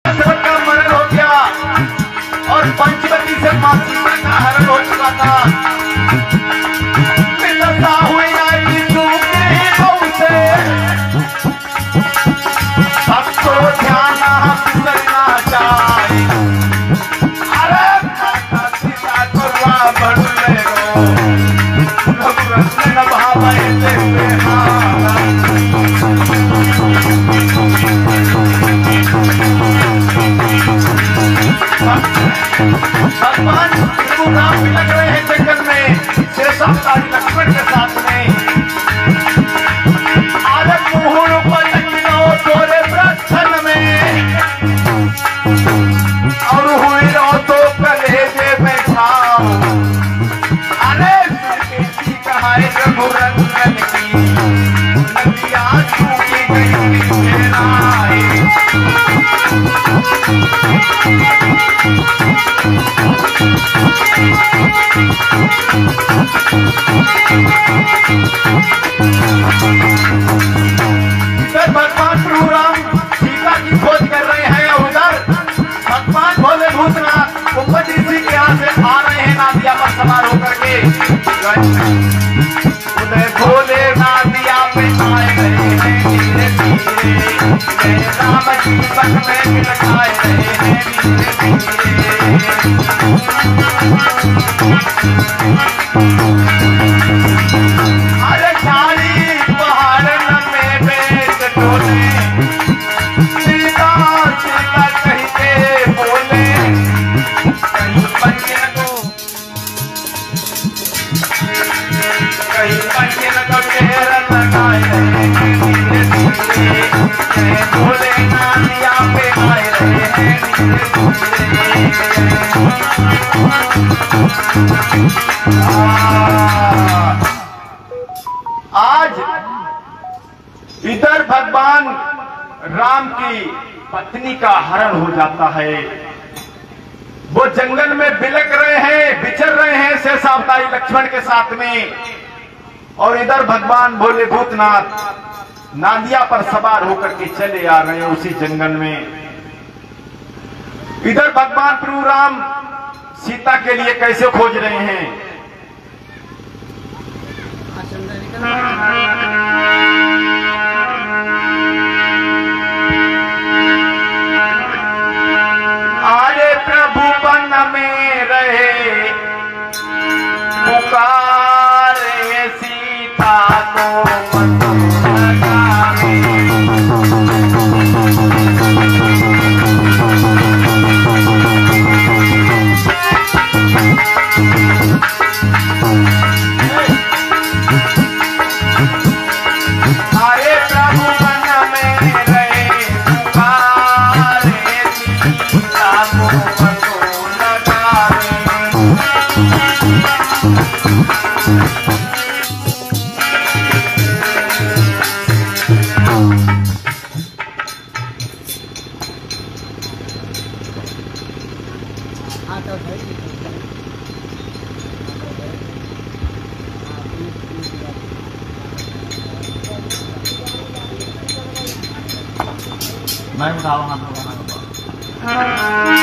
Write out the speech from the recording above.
का मरण हो गया और पंचवटी से मां सीता का हरण हो चुका था। मिलता हुई आई दूसरी बहू से, सबको ध्यान करना चाहिए। अरे सीता को रावण ले रो, रघुरथ न भावे तेरे हारा। भगवान राम भी लग रहे हैं जंगल में शेषावतारी लक्ष्मण के साथ में। आदत मुहूर्त पर लगी तोरे प्रच्छन में, और हुई रो तो कलेजे में छाओ। अरे कहा रघुरंजन की नदिया छूटी गई भगवान प्रभु राम सीता की खोज कर रहे हैं। उधर भगवान भोले भूतनाथ कुंभज ऋषि के यहाँ से आ रहे हैं नादिया पर सवार होकर के। उदय भोले नादिया पे आए रहे हैं धीरे धीरे, राम जीवन में मिलकाए रहे हैं अरे झाड़ी पहाड़ में बेच डोले, सीता सीता कह के बोले। कहीं पंचन को घेर लगाए रहे हैं धीरे धीरे, बोले नानिया पे आए रहे हैं धीरे आज इधर भगवान राम की पत्नी का हरण हो जाता है। वो जंगल में बिलक रहे हैं, विचर रहे हैं शेषावतारी लक्ष्मण के साथ में, और इधर भगवान भोले भूतनाथ नादिया पर सवार होकर के चले आ रहे हैं उसी जंगल में। इधर भगवान प्रभु राम सीता के लिए कैसे खोज रहे हैं। आरे प्रभु वन में रहे, पुकारे सीता को मैं उठाऊंगा।